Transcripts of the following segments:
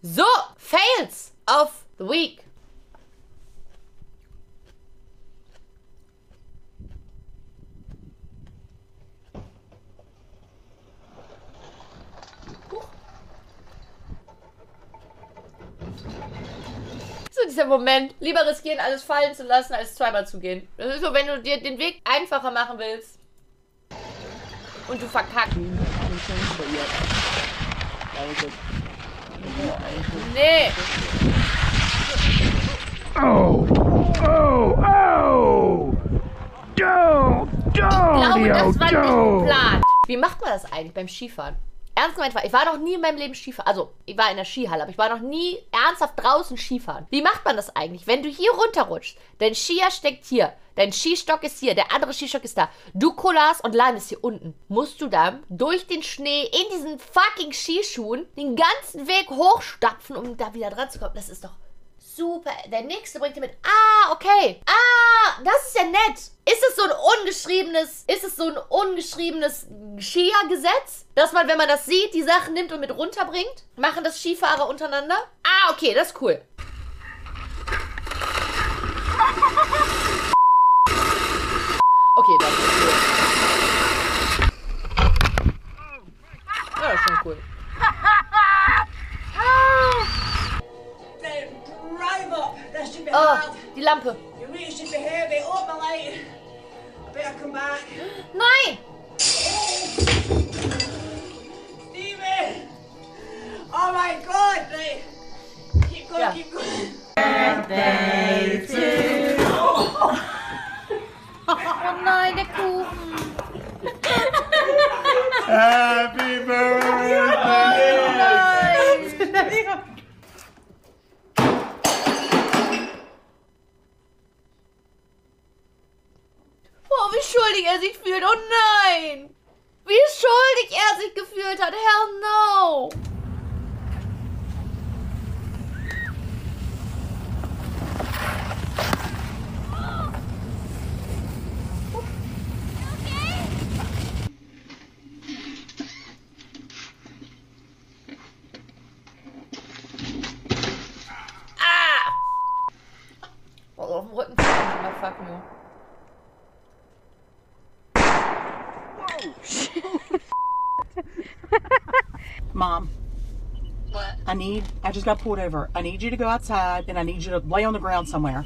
So, Fails of the Week. So dieser Moment, lieber riskieren, alles fallen zu lassen, als zweimal zu gehen. Das ist so, wenn du dir den Weg einfacher machen willst und du verkackst. Nee. Oh, oh, oh! Don't, Ich glaube, das war nicht don't! geplant. Wie macht man das eigentlich beim Skifahren? Ernst gemeint, ich war noch nie in meinem Leben Skifahren. Also, ich war in der Skihalle, aber ich war noch nie ernsthaft draußen Skifahren. Wie macht man das eigentlich? Wenn du hier runterrutschst, dein Skier steckt hier, dein Skistock ist hier, der andere Skistock ist da. Du kullerst und landest hier unten. Musst du dann durch den Schnee in diesen fucking Skischuhen den ganzen Weg hochstapfen, um da wieder dran zu kommen. Das ist doch super. Der nächste bringt dir mit, okay. Das ist ja nett. Ist es so ein ungeschriebenes Skier-Gesetz, dass man, wenn man das sieht, die Sachen nimmt und mit runterbringt? Machen das Skifahrer untereinander? Okay, das ist cool. Okay, das ist cool. Ja, das ist schon cool. Oh, die Lampe. Nein! Steven! Oh my God! Keep going, Ja. keep going. Oh nein, der Kuchen. Happy birthday! Nein. Oh, wie schuldig er sich fühlt. Oh nein. Wie schuldig er sich gefühlt hat. Hell no. Oh, auf dem Rücken schon mal fuck you. Mom. What? I just got pulled over. I need you to go outside and I need you to lay on the ground somewhere.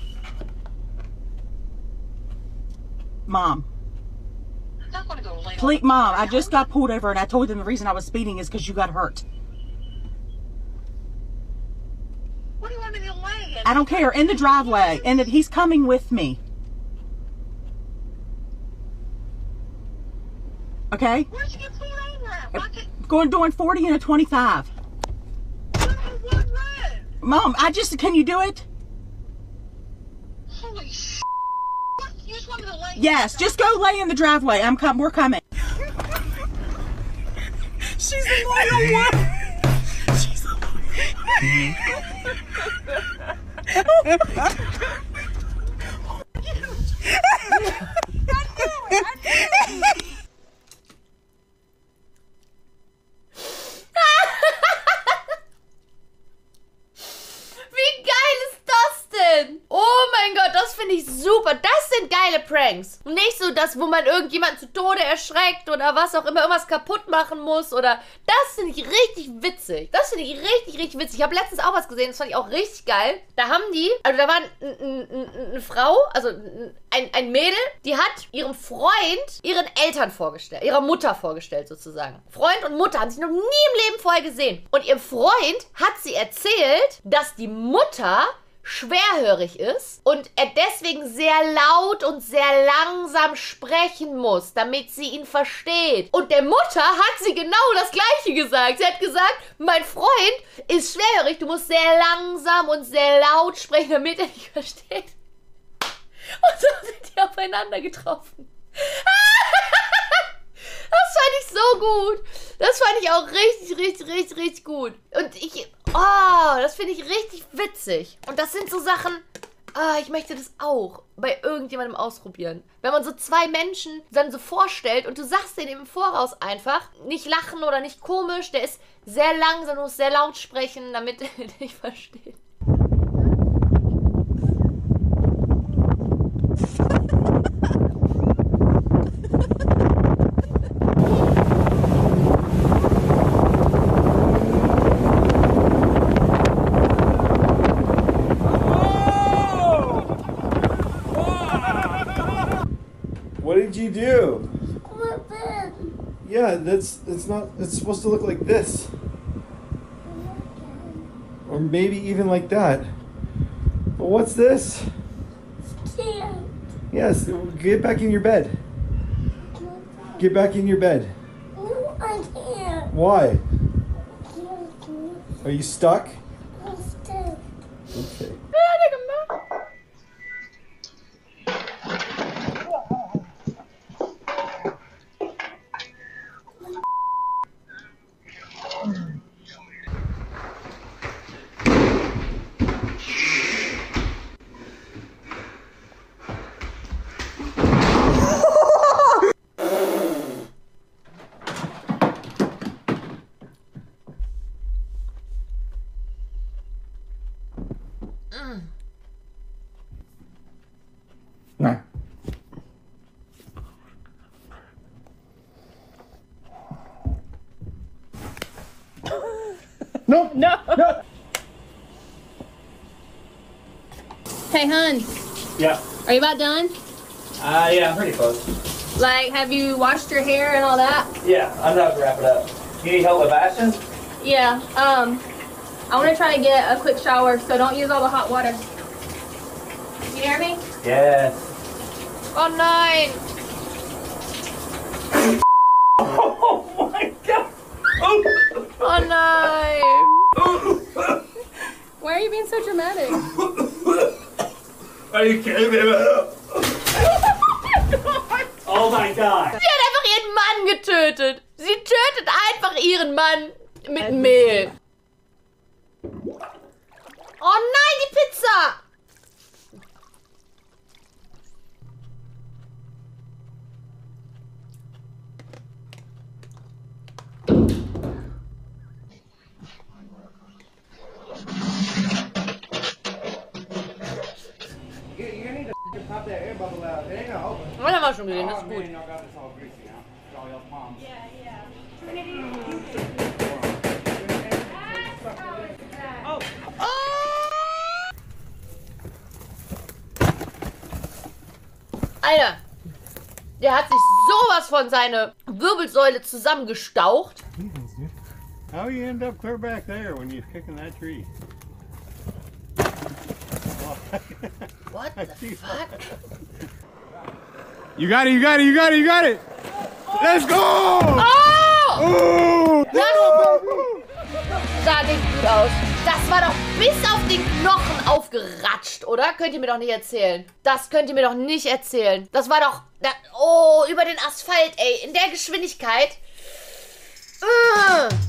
Mom. I'm not gonna go lay on Please, the Mom, I ground. just got pulled over and I told them the reason I was speeding is because you got hurt. What do you want me to lay in? I don't care. In the driveway. And that he's coming with me. Okay? Where'd you get pulled over at? Why can't Doing 40 and a 25. you on one road? Mom, can you do it? Holy sh! What? You just want me to lay Yes, just go lay in the driveway. We're coming. She's the loyal one. She's the Wie geil ist das denn? Oh mein Gott, das finde ich super. Das sind geile Pranks. Und nicht so das, wo man irgendjemanden zu Tode erschreckt oder was auch immer, irgendwas kaputt machen muss oder... Das finde ich richtig witzig. Das finde ich richtig, richtig witzig. Ich habe letztens auch was gesehen, das fand ich auch richtig geil. Da haben die... Also da war eine Frau, also ein Mädel, die hat ihrem Freund ihren Eltern vorgestellt. Ihrer Mutter vorgestellt sozusagen. Freund und Mutter haben sich noch nie im Leben vorher gesehen. Und ihrem Freund hat sie erzählt, dass die Mutter schwerhörig ist und er deswegen sehr laut und sehr langsam sprechen muss, damit sie ihn versteht. Und der Mutter hat sie genau das Gleiche gesagt. Sie hat gesagt, mein Freund ist schwerhörig, du musst sehr langsam und sehr laut sprechen, damit er dich versteht. Und so sind die aufeinander getroffen. Das fand ich so gut. Das fand ich auch richtig, richtig, richtig, richtig gut. Und das finde ich richtig witzig. Und das sind so Sachen, Ich möchte das auch bei irgendjemandem ausprobieren. Wenn man so zwei Menschen dann so vorstellt und du sagst denen im Voraus einfach, nicht lachen oder nicht komisch, der ist sehr langsam, du musst sehr laut sprechen, damit er dich versteht. What did you do? Yeah, it's supposed to look like this. Or maybe even like that. But what's this? Yes, get back in your bed. Get back in your bed. No, I can't. Why? Are you stuck? I'm stuck. Okay. No. No. Hey, hun, Yeah. are you about done? Yeah, I'm pretty close. Like, have you washed your hair and all that? Yeah, I'm about to wrap it up. You need help with Ashton? Yeah, I want to try to get a quick shower, so don't use all the hot water. You hear me? Yes. Oh nein! Oh my god! Oh nein! Why are you being so dramatic? Are you kidding me? Oh my god! Sie hat einfach ihren Mann getötet. Sie tötet einfach ihren Mann mit Mehl. Oh nein, die Pizza! You need to pop that air bubble out. It ain't gonna open. Das haben wir schon gesehen, das ist gut. I got this all greasy now. It's all y'all's mom's. Alter, der hat sich sowas von seine Wirbelsäule zusammengestaucht. How you end up clear back there when you're kicking that tree? What the fuck? You got it, you got it, you got it, you got it! Let's go! Oh! Oh! Das sah nicht gut aus. Das war doch bis auf den Knochen aufgeratscht, oder? Könnt ihr mir doch nicht erzählen. Das könnt ihr mir doch nicht erzählen. Das war doch... Oh, über den Asphalt, ey. In der Geschwindigkeit.